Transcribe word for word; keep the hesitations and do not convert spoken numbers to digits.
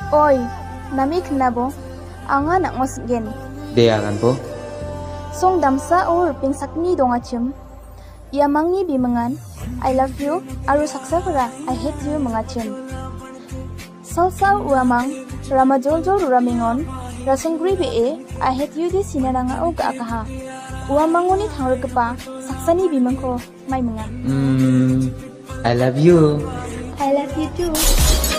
Oi, nami kinabo, anga nak singen. Dea kan po? Song damsa or pingsakni dongachim. Ia mangi bimangan, I love you, aru saksafara, I hate you mangachim. Salsa uamang, ramajoljo ramingon, rasungri be, I hate you di sinaranga o akaha. Uamangoni thangrkepa, saksani bimangko mai mangan. Hmm, I love you. I love you too.